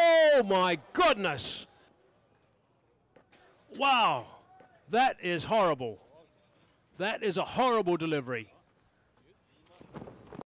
Oh my goodness. Wow. That is horrible. That is a horrible delivery.